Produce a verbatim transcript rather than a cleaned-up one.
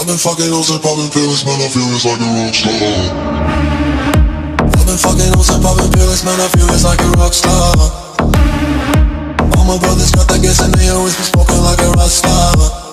I've been fucking hoes and popping pills, man, I feel it's like a rock star. I've been fucking hoes and popping pills, man, I feel it's like a rock star. All my brothers got that gas and they always be smoking like a rock star.